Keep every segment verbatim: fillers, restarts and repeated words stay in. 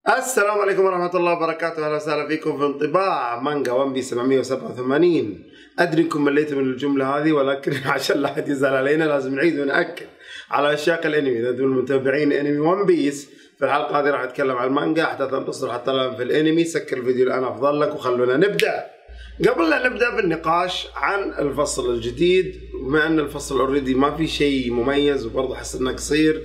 السلام عليكم ورحمة الله وبركاته، أهلا وسهلا فيكم في انطباع مانجا ون بيس سبعمية وسبعة وثمانين. أدري إنكم مليتوا من الجملة هذه، ولكن عشان لا أحد يزعل علينا لازم نعيد ونأكد على أشياء الأنمي. إذا أنتم متابعين أنمي ون بيس، في الحلقة هذه راح أتكلم عن المانجا حتى تنتصروا حتى الآن في الأنمي. سكر الفيديو الآن أفضل لك وخلونا نبدأ. قبل لا نبدأ بالنقاش عن الفصل الجديد، بما أن الفصل أوريدي ما في شيء مميز وبرضه أحس إنه قصير،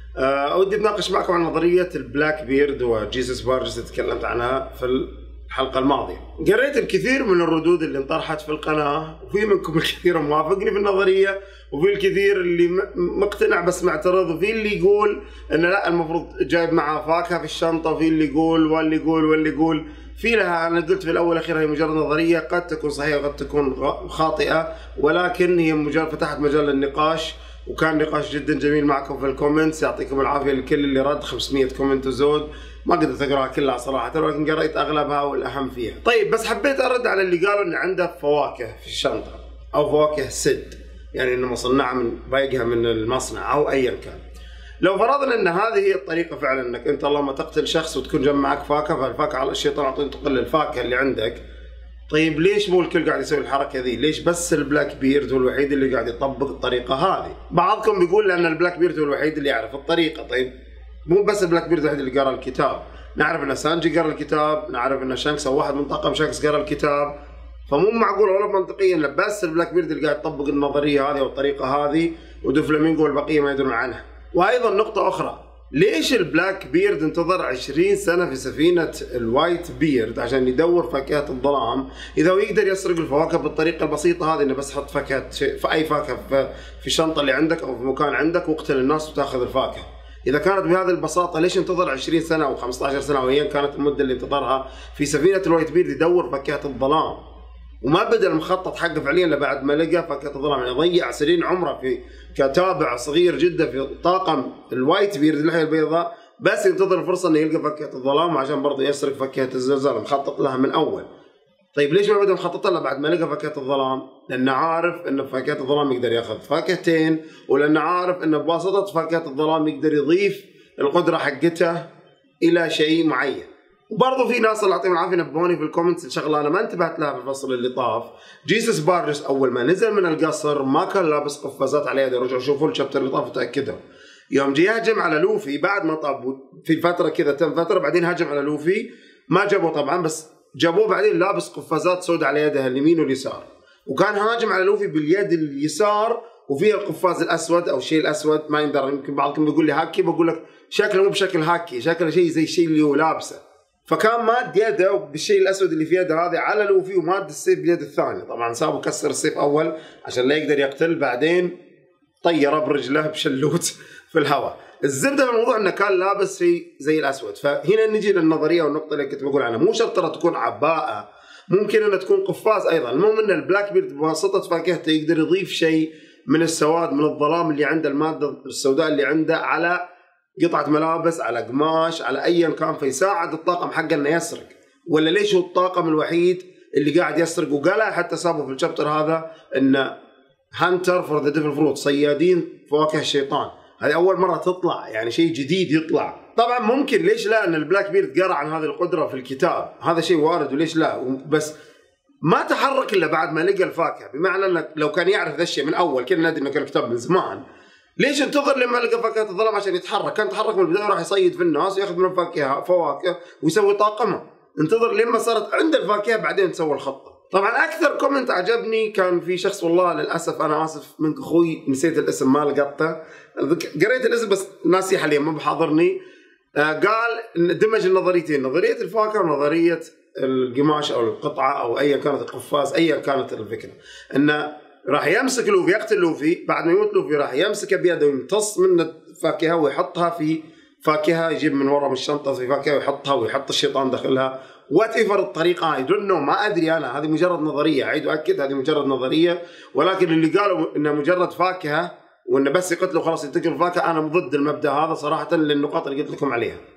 أه ودي أتناقش معكم عن نظرية البلاك بيرد وجيسوس بارجس اللي تكلمت عنها في الحلقة الماضية. قريت الكثير من الردود اللي انطرحت في القناة، وفي منكم الكثير موافقني في النظرية، وفي الكثير اللي مقتنع بس معترض، وفي اللي يقول إن لا المفروض جايب معاه فاكهة في الشنطة، وفي اللي يقول واللي يقول واللي يقول. في لها، أنا قلت في الأول والأخير هي مجرد نظرية، قد تكون صحيحة وقد تكون خاطئة، ولكن هي مجرد فتحت مجال للنقاش، وكان نقاش جدا جميل معكم في الكومنتس. يعطيكم العافية لكل اللي رد خمسمية كومنت وزود، ما قدرت اقراها كلها صراحة، ولكن قريت اغلبها والاهم فيها. طيب بس حبيت ارد على اللي قالوا ان عنده فواكه في الشنطة او فواكه سد، يعني انه مصنعة من بايقها من المصنع او ايا كان. لو فرضنا ان هذه هي الطريقة فعلا، انك انت اللهم تقتل شخص وتكون جنب معك فاكهة، فالفاكهة على الشيطان عطين تقل الفاكهة اللي عندك. طيب ليش مو الكل قاعد يسوي الحركة ذي؟ ليش بس البلاك بيرد هو الوحيد اللي قاعد يطبق الطريقة هذه؟ بعضكم بيقول لأن البلاك بيرد هو الوحيد اللي يعرف الطريقة. طيب مو بس البلاك بيرد الوحيد اللي قرأ الكتاب، نعرف ان سانجي قرأ الكتاب، نعرف ان شانكس او واحد من طاقم شانكس قرأ الكتاب، فمو معقول ولا منطقيا ان بس البلاك بيرد اللي قاعد يطبق النظرية هذه او الطريقة هذه، ودوفلامينغو والبقية ما يدرون عنها. وأيضا نقطة أخرى، ليش البلاك بيرد انتظر عشرين سنة في سفينة الوايت بيرد عشان يدور فاكهة الظلام، إذا هو يقدر يسرق الفواكه بالطريقة البسيطة هذه، إنه بس حط فاكهة في أي فاكهة في الشنطة اللي عندك أو في مكان عندك واقتل الناس وتاخذ الفاكهة؟ إذا كانت بهذه البساطة ليش انتظر عشرين سنة أو خمسة عشر سنة أو أيا كانت المدة اللي انتظرها في سفينة الوايت بيرد يدور فاكهة الظلام؟ وما بدأ المخطط حقه فعليا الا بعد ما لقى فاكهة الظلام، يعني ضيع سنين عمره في كتابع صغير جدا في طاقم الوايت بيرد اللحية البيضاء، بس ينتظر الفرصة انه يلقى فاكهة الظلام عشان برضه يسرق فاكهة الزلزال، مخطط لها من اول. طيب ليش ما بدأ مخطط لها بعد ما لقى فاكهة الظلام؟ لأنه عارف ان فاكهة الظلام يقدر ياخذ فاكهتين، ولأنه عارف ان بواسطة فاكهة الظلام يقدر يضيف القدرة حقته إلى شيء معين. وبرضه في ناس الله يعطيهم العافيه نبهوني في الكومنتس شغله انا ما انتبهت لها في الفصل اللي طاف. جيسوس بارجس اول ما نزل من القصر ما كان لابس قفازات على يده، رجعوا شوفوا الشابتر اللي طاف وتاكدوا. يوم جه يهجم على لوفي بعد ما طاب في فتره كذا، تم فتره بعدين هجم على لوفي، ما جابوه طبعا بس جابوه بعدين لابس قفازات سوداء على يده اليمين واليسار، وكان هاجم على لوفي باليد اليسار وفيها القفاز الاسود او الشيء الاسود، ما يندر. يمكن بعضكم بيقول لي هاكي، بقول لك شكله مو بشكل هاكي، شكله شيء زي الشيء اللي هو لابسه. فكان ماد يده بالشيء الاسود اللي في يده هذا على لوفي، وماد السيف باليد الثانيه. طبعا سابه كسر السيف اول عشان لا يقدر يقتل، بعدين طيره برجله بشلوت في الهواء. الزبده بالموضوع انه كان لابس في زي الاسود. فهنا نجي للنظريه والنقطه اللي كنت بقول عنها، مو شرط ترى تكون عباءه، ممكن انها تكون قفاز ايضا. المهم ان البلاك بيرد بواسطه فاكهته يقدر يضيف شيء من السواد، من الظلام اللي عنده، الماده السوداء اللي عنده، على قطعة ملابس، على قماش، على ايا كان، فيساعد الطاقم حقه انه يسرق. ولا ليش هو الطاقم الوحيد اللي قاعد يسرق؟ وقالها حتى سابه في الشابتر هذا انه هانتر فور ذا ديفل فروت، صيادين فواكه الشيطان. هذه اول مرة تطلع، يعني شيء جديد يطلع. طبعا ممكن ليش لا ان البلاك بيرد قرأ عن هذه القدرة في الكتاب، هذا شيء وارد وليش لا، بس ما تحرك الا بعد ما لقى الفاكهة. بمعنى انك لو كان يعرف ذا الشيء من اول، كنا ندري انه كان الكتاب من زمان، ليش انتظر لما لقى فاكهة الظلام عشان يتحرك؟ كان تحرك من البداية وراح يصيد في الناس وياخذ من الفاكهة فواكه ويسوي طاقمها. انتظر لما صارت عند الفاكهة بعدين تسوي الخطة. طبعا أكثر كومنت عجبني كان في شخص، والله للأسف أنا آسف منك أخوي نسيت الاسم ما لقطته، قريت الاسم بس ناسي حاليا ما بحاضرني. آه قال إن دمج النظريتين، نظرية الفاكهة ونظرية القماش أو القطعة أو أيا كانت القفاز، أيا كانت الفكرة، إنه راح يمسك لوفي، يقتل لوفي، بعد ما يموت لوفي راح يمسكه بيده ويمتص من الفاكهه ويحطها في فاكهه، يجيب من ورا من الشنطه في فاكهه ويحطها ويحط الشيطان داخلها. وات ايفر الطريقه، اي دونت نو، ما ادري انا، هذه مجرد نظريه، اعيد واكد هذه مجرد نظريه، ولكن اللي قالوا انها مجرد فاكهه وانه بس يقتلوا خلاص ينتقل الفاكهه، انا ضد المبدا هذا صراحه للنقاط اللي قلت لكم عليها.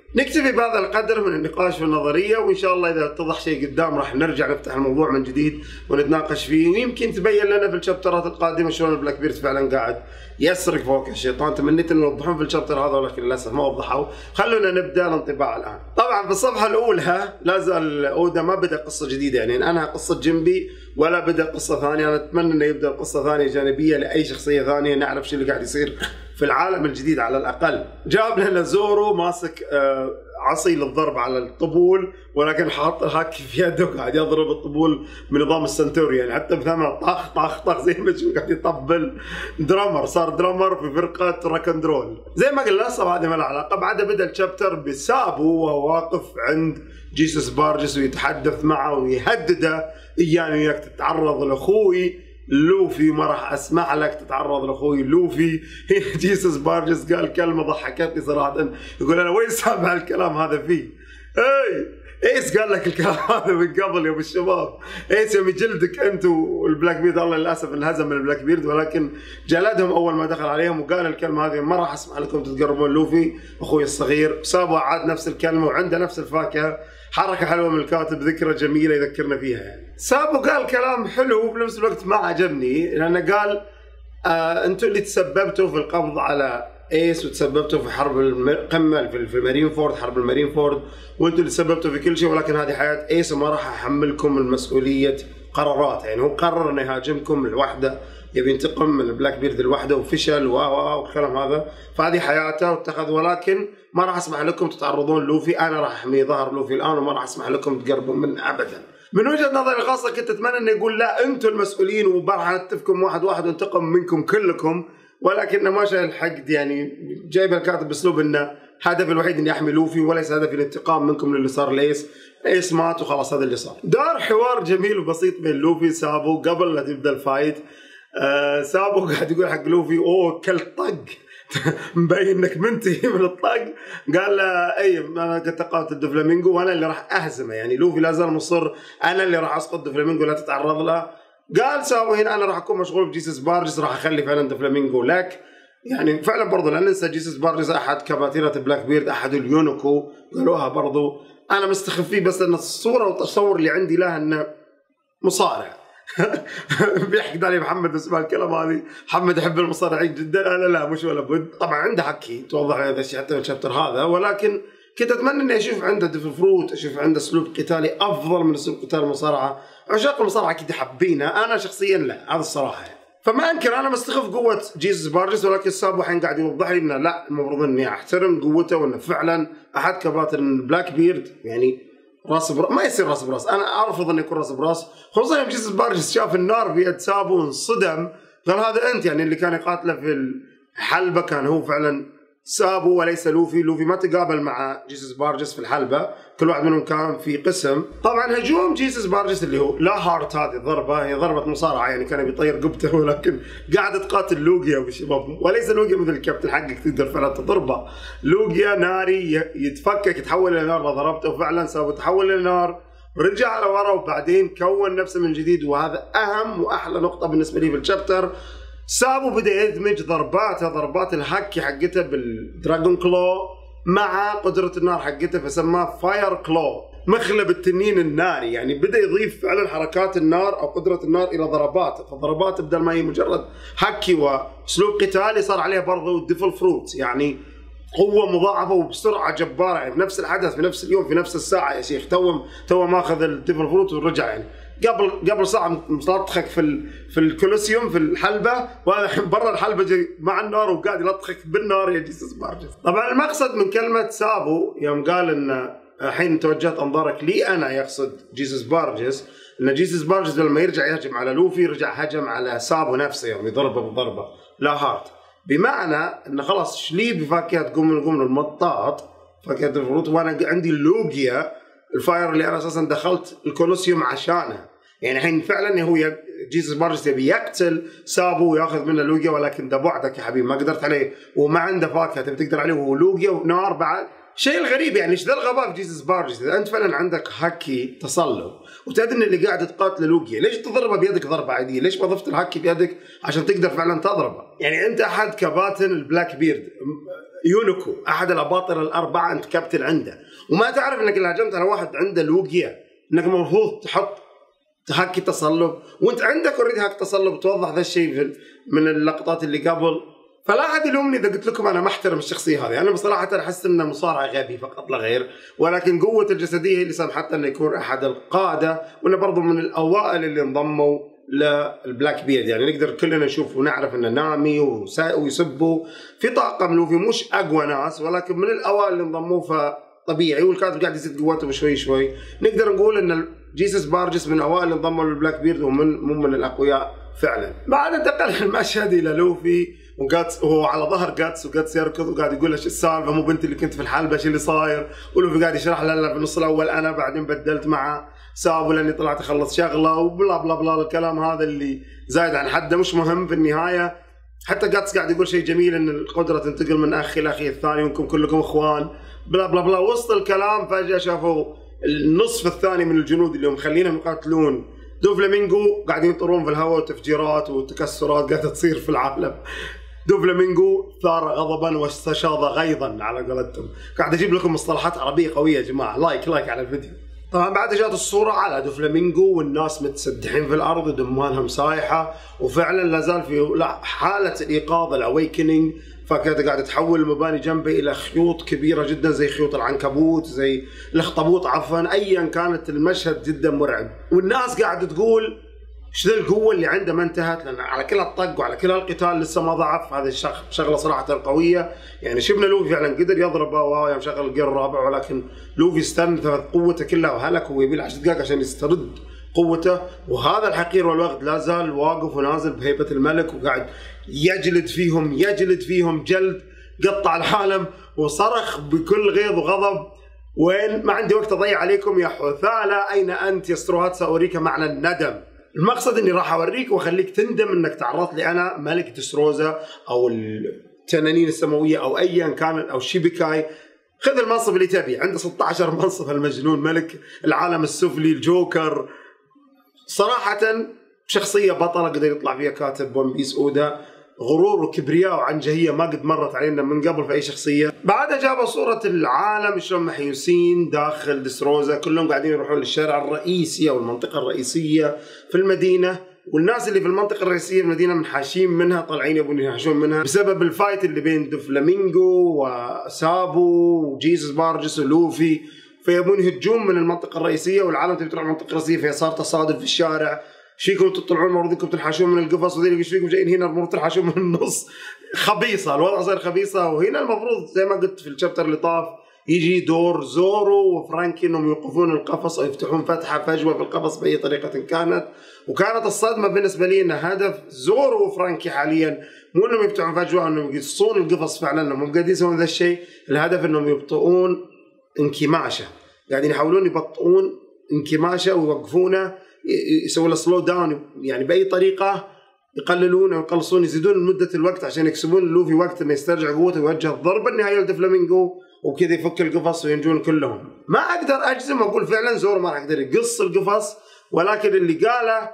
نكتفي بهذا القدر من النقاش في النظريه، وان شاء الله اذا اتضح شيء قدام راح نرجع نفتح الموضوع من جديد ونتناقش فيه، ويمكن تبين لنا في الشابترات القادمه شلون البلاك بيرد فعلا قاعد يسرق فوق الشيطان. تمنيت ان يوضحون في الشابتر هذا ولكن للاسف ما وضحوا. خلونا نبدا الانطباع الان. طبعا في الصفحه الاولى لا زال اودا ما بدا قصه جديده، يعني انهى قصه جنبي ولا بدا قصه ثانيه. انا اتمنى انه يبدا قصه ثانيه جانبيه لاي شخصيه ثانيه، نعرف شو اللي قاعد يصير في العالم الجديد على الاقل. جاب لنا زورو ماسك آه عصي للضرب على الطبول، ولكن حاط الهاكي في يده قاعد يضرب الطبول بنظام السنتوري، يعني حتى بثمن طخ طخ طخ زي ما تشوف قاعد يطبل. درامر، صار درامر في فرقه راكندرول. زي ما قلنا لسه هذه ما لها علاقه. بعدها بدا الشابتر بسابو وهو واقف عند جيسوس بارجس ويتحدث معه ويهدده، اياني وياك تتعرض لاخوي لوفي، ما راح اسمح لك تتعرض لاخوي لوفي. جيسوس بارجس قال كلمه ضحكتني صراحه، يقول انا وين سامع الكلام هذا فيه؟ اي ايس قال لك الكلام هذا من قبل يا ابو الشباب. ايس يوم جلدك انت والبلاك بيرد، الله للاسف انهزم من البلاك بيرد، ولكن جلدهم اول ما دخل عليهم وقال الكلمه هذه، ما راح اسمح لكم تتقربون لوفي اخوي الصغير. سابو عاد نفس الكلمه وعنده نفس الفاكهه. حركه حلوه من الكاتب، ذكرى جميله يذكرنا فيها. يعني سابو قال كلام حلو وبنفس الوقت ما عجبني، لانه قال آه انتم اللي تسببتوا في القبض على ايس وتسببتوا في حرب القمه في مارين فورد، حرب المارين فورد، وانتم اللي تسببتوا في كل شيء، ولكن هذه حياه ايس وما راح احملكم المسؤوليه قرارات. يعني هو قرر انه يهاجمكم لوحده، يبي ينتقم من البلاك بيرد لوحده وفشل و و والكلام هذا، فهذه حياته واتخذ، ولكن ما راح اسمح لكم تتعرضون لوفي، انا راح احمي ظهر لوفي الان وما راح اسمح لكم تقربون منه ابدا. من وجهه نظري الخاصه كنت اتمنى انه يقول لا انتم المسؤولين وراح نتفكم واحد واحد وانتقم منكم كلكم، ولكنه ما شاء الحقد. يعني جايب الكاتب باسلوب انه هدفي الوحيد اني احمي لوفي وليس هدفي الانتقام منكم للي صار لايس. ايس مات وخلاص، هذا اللي صار. دار حوار جميل وبسيط بين لوفي وسابو قبل لا تبدا الفايت. آه سابو قاعد يقول حق لوفي اوه كلت طق مبين انك منتهي من الطق. قال له اي انا كنت قاتل دوفلامينجو وانا اللي راح اهزمه، يعني لوفي لا زال مصر انا اللي راح اسقط دوفلامينجو لا تتعرض له. قال سابو هنا انا راح اكون مشغول بجيسوس بارجس، راح اخلي فعلا دوفلامينجو لك. يعني فعلا برضه لا ننسى جيسوس بارجس احد كباتنه بلاك بيرد، احد اليونيكو قالوها برضه. انا مستخف فيه بس ان الصوره والتصور اللي عندي له انه مصارع. بيحكي علي محمد اسمع الكلام هذه، محمد يحب المصارعين جدا. انا لا مش ولا بد. طبعا عنده حكي توضح هذا الشيء حتى في الشابتر هذا، ولكن كنت اتمنى اني اشوف عنده ديفل فروت، اشوف عنده اسلوب قتالي افضل من اسلوب قتال المصارعه. عشاق المصارعه اكيد حابينه، انا شخصيا لا، هذا الصراحه يعني. فما انكر انا مستخف قوه جيسوس بارجس، ولكن سابو الحين قاعد يوضح لي انه لا، المفروض اني احترم قوته وانه فعلا احد كباتن بلاك بيرد. يعني راس براس ما يصير راس براس، انا ارفض انه يكون راس براس، خصوصا يوم جيسوس بارجس شاف النار في يد سابو وانصدم، قال هذا انت. يعني اللي كان يقاتله في الحلبه كان هو فعلا سابو وليس لوفي. لوفي ما تقابل مع جيسوس بارجس في الحلبه، كل واحد منهم كان في قسم. طبعا هجوم جيسوس بارجس اللي هو لا هارت، هذه ضربه هي ضربه مصارعه، يعني كان بيطير قبته، ولكن قاعد تقاتل لوجيا وشباب، وليس لوجيا مثل الكابتن حقك تقدر فعلا تضربه. لوجيا ناري يتفكك يتحول الى نار، ضربته وفعلا سابو تحول الى نار، رجع على ورا وبعدين كون نفسه من جديد. وهذا اهم واحلى نقطه بالنسبه لي في الشابتر. سابو بدا يدمج ضرباته، ضربات الهكي حقته بالدراجون كلو مع قدره النار حقته، فسماه فاير كلو، مخلب التنين الناري. يعني بدا يضيف فعلا حركات النار او قدره النار الى ضرباته، فالضربات بدل ما هي مجرد هكي واسلوب قتالي صار عليها برضه ديفل فروت، يعني قوه مضاعفه وبسرعه جباره. يعني في نفس الحدث في نفس اليوم في نفس الساعه يا شيخ، تو تو ماخذ الديفل فروت ورجع. يعني قبل قبل ساعه ملطخك في ال... في الكولوسيوم في الحلبه، وهذا الحين برا الحلبه جاي مع النار وقاعد يلطخك بالنار يا جيسوس بارجس. طبعا المقصد من كلمه سابو يوم قال ان الحين توجهت انظارك لي انا، يقصد جيسوس بارجس، ان جيسوس بارجس لما يرجع يهجم على لوفي رجع هجم على سابو نفسه يوم يضربه بضربه لا هارت، بمعنى انه خلاص شلي بفاكهه تقوم من قوم المطاط فاكهه الفروت، وانا عندي اللوجيا الفاير اللي انا اساسا دخلت الكولوسيوم عشانه. يعني الحين فعلا هو جيسوس بارجس يبي يقتل سابو وياخذ منه لوجيا، ولكن ده بعدك يا حبيبي ما قدرت عليه، وما عنده فاكهه تبي تقدر عليه وهو لوجيا ونار بعد. شيء الغريب يعني ايش ذا الغباء في جيسوس بارجس؟ اذا انت فعلا عندك هاكي تصلب وتدري ان اللي قاعد تقاتله لوجيا، ليش تضربه بيدك ضربه عاديه؟ ليش ما ضفت الهاكي بيدك عشان تقدر فعلا تضربه؟ يعني انت احد كباتن البلاك بيرد، يونيكو احد الاباطره الاربعه انت كابتن عنده، وما تعرف انك اللي هجمت على واحد عنده الوقيه، انك المفروض تحط هاك تصلب، وانت عندك اوريدي هاك تصلب. توضح ذا الشيء من اللقطات اللي قبل. فلا احد يلومني اذا قلت لكم انا ما احترم الشخصيه هذه، انا بصراحه احس انه مصارع غبي فقط لا غير، ولكن قوه الجسديه هي اللي سمحت انه يكون احد القاده، وانه برضه من الاوائل اللي انضموا للبلاك بيرد. يعني نقدر كلنا نشوف ونعرف انه نامي ويسبوا في طاقم لوفي مش اقوى ناس، ولكن من الاوائل اللي انضموا، فطبيعي والكاتب قاعد يزيد قوته بشوي شوي. نقدر نقول ان جيسس بارجس من اوائل اللي انضموا للبلاك بيرد ومن مو من الاقوياء فعلا. بعد انتقل المشهد الى لوفي وجاتس وهو على ظهر جاتس، وجاتس يركض وقاعد يقول له شو السالفه، مو بنت اللي كنت في الحلبه شو اللي صاير؟ ولوفي قاعد يشرح له في النص الاول انا بعدين بدلت معه سابوا لاني طلعت اخلص شغله وبلا بلا بلا الكلام هذا اللي زايد عن حده مش مهم. في النهايه حتى جاتس قاعد يقول شيء جميل ان القدره تنتقل من اخ الى اخيه الثاني وانكم كلكم اخوان بلا بلا بلا. وسط الكلام فجاه شافوا النصف الثاني من الجنود اللي هم مخلينهم يقاتلون دوفلامينغو قاعدين يطيرون في الهواء، وتفجيرات وتكسرات قاعده تصير في العالم. دوفلامينغو ثار غضبا واستشاط غيظا على قولتهم. قاعد اجيب لكم مصطلحات عربيه قويه يا جماعه. لايك لايك على الفيديو. طبعا بعد جات الصوره على دوفلامينغو والناس متسدحين في الارض ودموانهم سايحه، وفعلا لا زال في حاله الايقاظ الاويكنينج، فكانت قاعده تحول المباني جنبي الى خيوط كبيره جدا زي خيوط العنكبوت، زي الاخطبوط عفوا، ايا كانت المشهد جدا مرعب. والناس قاعده تقول ايش ذا القوه اللي عنده ما انتهت، لان على كل الطق وعلى كل القتال لسه ما ضعف. هذه شغله صراحه قويه. يعني شفنا لوفي فعلا قدر يضرب واو مشغل الجير الرابع، ولكن لوفي استنفذ قوته كلها وهلك وهو يبي عشر دقائق عشان يسترد قوته. وهذا الحقير والوقت لا زال واقف ونازل بهيبه الملك، وقاعد يجلد فيهم يجلد فيهم جلد قطع العالم، وصرخ بكل غيظ وغضب: وين؟ ما عندي وقت اضيع عليكم يا حثالة، اين انت يا ستروهات؟ سأريك معنى الندم. المقصد اني راح اوريك واخليك تندم انك تعرضت لي انا ملك دستروزا او التنانين السماويه او ايا كان او شيبيكاي. خذ المنصب اللي تبي، عنده ستة عشر منصب المجنون، ملك العالم السفلي، الجوكر. صراحه شخصيه بطله قدر يطلع فيها كاتب ون بيس اودا. غرور وكبرياء وعنجهيه ما قد مرت علينا من قبل في اي شخصيه. بعدها جابوا صوره العالم شلون محيوسين داخل دستروزا، كلهم قاعدين يروحون للشارع الرئيسي او المنطقه الرئيسيه في المدينه، والناس اللي في المنطقه الرئيسيه في المدينه منحاشين منها، طالعين يبون ينحاشون منها بسبب الفايت اللي بين دوفلامينغو وسابو وجيسس بارجس ولوفي، فيبون يهجون من المنطقه الرئيسيه والعالم تبي تروح المنطقه الرئيسيه، فهي صار تصادم في الشارع. ايش فيكم تطلعون المفروض انكم تنحاشون من القفص، وذيك ايش فيكم جايين هنا المفروض تنحاشون من النص. خبيصه الوضع صار خبيصه. وهنا المفروض زي ما قلت في الشابتر اللي طاف يجي دور زورو وفرانكي انهم يوقفون القفص او يفتحون فتحه فجوه في القفص باي طريقه كانت. وكانت الصدمه بالنسبه لي ان هدف زورو وفرانكي حاليا مو انهم يفتحون فجوه، انهم يقصون القفص فعلا، انهم مو قاعدين يسوون ذا الشيء. الهدف انهم يبطئون انكماشه، قاعدين يحاولون يبطئون انكماشه ويوقفونه، يسوون له سلو داون، يعني باي طريقه يقللون او يقلصون يزيدون مده الوقت عشان يكسبون لوفي وقت انه يسترجع قوته ويوجه الضربه النهائيه لدوفلامينغو، وبكذا يفك القفص وينجون كلهم. ما اقدر اجزم واقول فعلا زورو ما راح يقدر يقص القفص، ولكن اللي قاله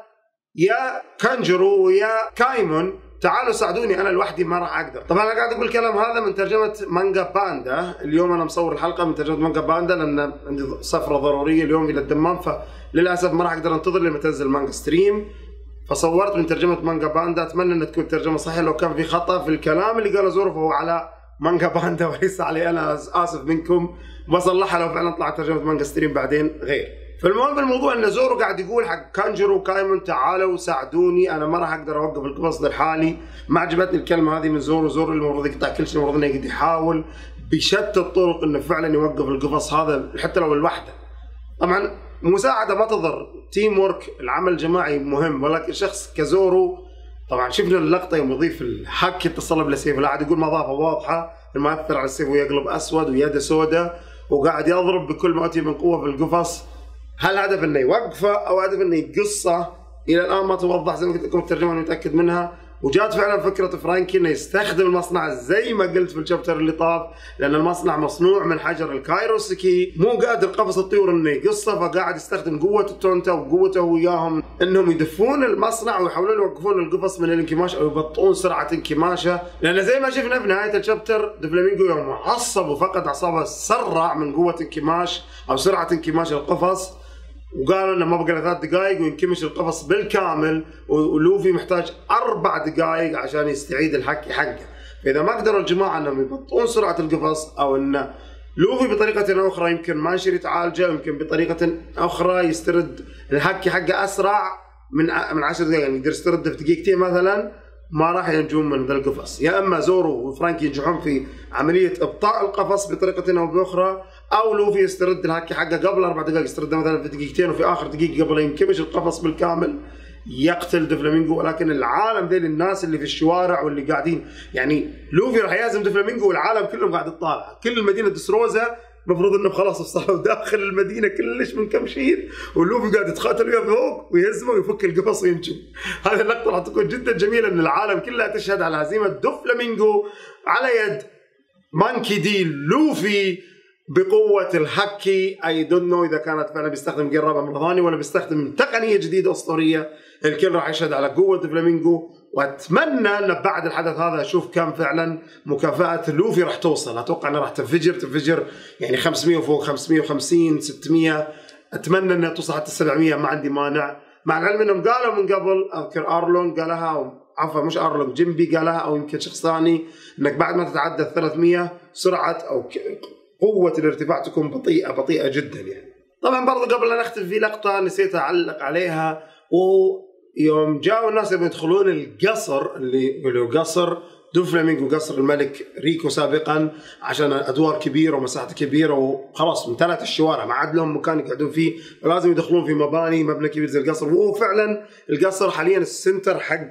يا كانجرو ويا كايمون تعالوا ساعدوني انا لوحدي ما راح اقدر. طبعا انا قاعد اقول الكلام هذا من ترجمه مانجا باندا. اليوم انا مصور الحلقه من ترجمه مانجا باندا لان عندي سفره ضروريه اليوم الى الدمام، فللاسف ما راح اقدر انتظر لما تنزل مانجا ستريم، فصورت من ترجمه مانجا باندا. اتمنى ان تكون ترجمه صحيحه، لو كان في خطا في الكلام اللي قاله زورو فهو على مانجا باندا وليس علي انا، اسف منكم. بصلحها لو فعلا طلعت ترجمه مانجا ستريم بعدين غير. فالمهم بالموضوع ان زورو قاعد يقول حق كانجرو وكايمون تعالوا ساعدوني انا ما راح اقدر اوقف القفص لحالي. ما عجبتني الكلمه هذه من زورو. زورو اللي المفروض يقطع كل شيء، المفروض انه يقعد يحاول بشتى الطرق انه فعلا يوقف القفص هذا حتى لو لوحده. طبعا مساعده ما تضر، تيم ورك، العمل الجماعي مهم، ولكن شخص كزورو طبعا شفنا اللقطه يوم يضيف الحك يتصلب لسيف، لا عاد يقول مضافه واضحه المؤثر على السيف ويقلب اسود ويده سوداء وقاعد يضرب بكل ما اوتي من قوه في القفص. هل هدف انه يوقفه او هدف انه يقصه؟ الى الان ما توضح زي ما قلت لكم الترجمه انا متاكد منها، وجات فعلا فكره فرانكي انه يستخدم المصنع زي ما قلت في الشابتر اللي طاف، لان المصنع مصنوع من حجر الكايروسكي، مو قادر قفص الطيور انه يقصه، فقاعد يستخدم قوه التونتا وقوته وياهم انهم يدفون المصنع ويحاولون يوقفون القفص من الانكماش او يبطئون سرعه انكماشه، لان زي ما شفنا في نهايه الشابتر دوفلامينجو يوم عصب وفقد اعصابه سرع من قوه انكماش او سرعه انكماش القفص، وقالوا انه ما بقى له ثلاث دقائق وينكمش القفص بالكامل، ولوفي محتاج اربع دقائق عشان يستعيد الحكي حقه. فاذا ما قدروا الجماعه انهم يبطئون سرعه القفص، او ان لوفي بطريقه اخرى يمكن مانشري تعالجه، يمكن بطريقه اخرى يسترد الحكي حقه اسرع من من عشر دقائق، يعني يقدر يسترده في دقيقتين مثلا، ما راح ينجون من ذا القفص. يا اما زورو وفرانكي ينجحون في عمليه ابطاء القفص بطريقه او باخرى، او لوفي يسترد الهاكي حقه قبل اربع دقائق، يسترده مثلا في دقيقتين، وفي اخر دقيقه قبل ينكمش القفص بالكامل يقتل دوفلامينجو. ولكن العالم ذيل الناس اللي في الشوارع واللي قاعدين، يعني لوفي راح يهزم دوفلامينجو والعالم كلهم قاعد يطالع، كل المدينه دستروزا المفروض انهم خلاص وصلوا داخل المدينه كلش من كمشين، ولوفي قاعد يتقاتل وياه فوق ويهزمه ويفك القفص وينجو. هذه اللقطه راح تكون جدا جميله، ان العالم كلها تشهد على هزيمه دوفلامينجو على يد مانكي دي لوفي بقوه الهاكي. اي دونت نو اذا كانت فعلا بيستخدم جير رابع مره ثانيه ولا بيستخدم تقنيه جديده اسطوريه. الكل راح يشهد على قوه دوفلامينجو، واتمنى ان بعد الحدث هذا اشوف كم فعلا مكافاه لوفي راح توصل. اتوقع انها راح تنفجر تنفجر يعني خمسمية وفوق، خمسمية وخمسين ستمية، اتمنى انها توصل حتى سبعمية، ما عندي مانع، مع العلم انهم قالوا من قبل، اذكر ارلون قالها، او عفوا مش ارلون، جيمبي قالها، او يمكن شخص ثاني، انك بعد ما تتعدى ثلاثمية سرعه او قوه الارتفاع تكون بطيئه بطيئه جدا يعني. طبعا برضه قبل لا نختم في لقطه نسيت اعلق عليها، ويوم جاءوا الناس يبغوا يدخلون القصر اللي اللي قصر دوفلامينجو، قصر الملك ريكو سابقا، عشان ادوار كبيره ومساحه كبيره وخلاص امتلأت الشوارع، ما عاد لهم مكان يقعدون فيه، فلازم يدخلون في مباني مبنى كبير زي القصر. وهو فعلا القصر حاليا السنتر حق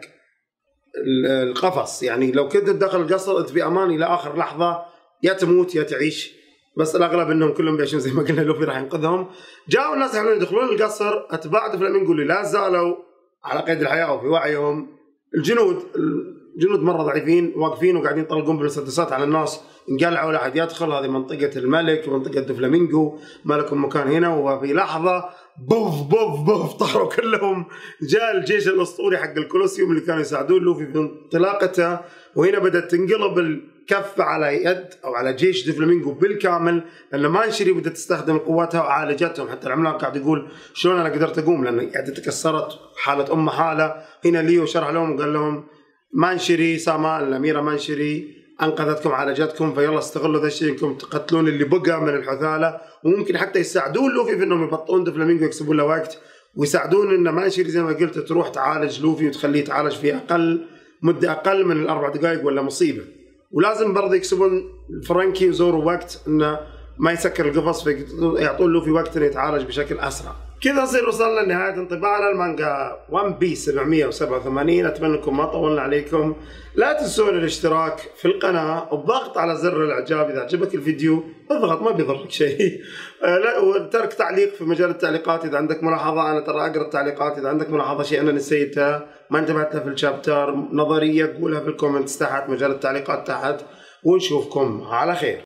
القفص، يعني لو كنت داخل القصر انت بامان الى اخر لحظه، يا تموت يا تعيش، بس الاغلب انهم كلهم بيعيشون زي ما قلنا لوفي راح ينقذهم. جاءوا الناس يحاولون يدخلون القصر، اتباع دوفلامينجو اللي لا زالوا على قيد الحياه وفي وعيهم، الجنود الجنود مره ضعيفين واقفين وقاعدين يطلقون بالمسدسات على الناس، انقلعوا لا احد يدخل، هذه منطقه الملك ومنطقه دوفلامينجو، ما لكم مكان هنا. وفي لحظه بوف بوف بوف طاروا كلهم، جاء الجيش الاسطوري حق الكولوسيوم اللي كانوا يساعدون لوفي في انطلاقته، وهنا بدات تنقلب الكفه على يد او على جيش دوفلامينجو بالكامل، لان مانشري بدات تستخدم قوتها وعالجتهم. حتى العملاق قاعد يقول شلون انا قدرت اقوم، لان قاعده تكسرت حاله ام حاله. هنا ليو شرح لهم وقال لهم مانشري ساما الاميره مانشري انقذتكم عالجتكم، فيلا استغلوا ذا الشيء انكم تقتلون اللي بقى من الحثاله، وممكن حتى يساعدون لوفي في انهم يبطئون دوفلامينجو ويكسبون له وقت، ويساعدون ان مانشري زي ما قلت تروح تعالج لوفي وتخليه يتعالج في اقل مده اقل من الاربع دقائق ولا مصيبه. ولازم برضه يكسبون فرانكي وزورو وقت انه ما يسكر القفص، فيعطون لوفي وقت انه يتعالج بشكل اسرع. كذا نصير وصلنا لنهايه انطباعنا المانجا ون بيس سبعمية وسبعة وثمانين. اتمنى انكم ما طولنا عليكم، لا تنسون الاشتراك في القناه والضغط على زر الاعجاب اذا عجبك الفيديو، اضغط ما بيضرك شيء. لا وترك تعليق في مجال التعليقات اذا عندك ملاحظه، انا ترى اقرا التعليقات، اذا عندك ملاحظه شيء انا نسيته ما انتبهت له في الشابتر، نظريه قولها في الكومنتس تحت، مجال التعليقات تحت، ونشوفكم على خير.